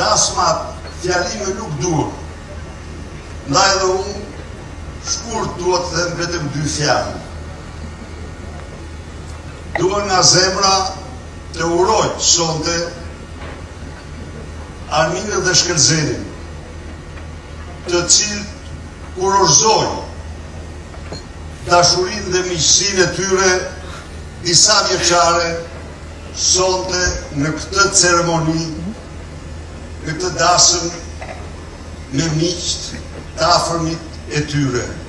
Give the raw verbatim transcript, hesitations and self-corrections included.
dasmat fjalime nuk dur. Ndaj dhe unë, shkurt duhet të them vetëm dy fjalë. Duhet nga zemra të uroj sonte Arminën dhe Shkëlzerin, të cilët kurorëzoj dashurinë dhe miqësinë e tyre disa vjeçare sonte në këtë ceremoni, në këtë dasëm me miqt të afërmit e tyre.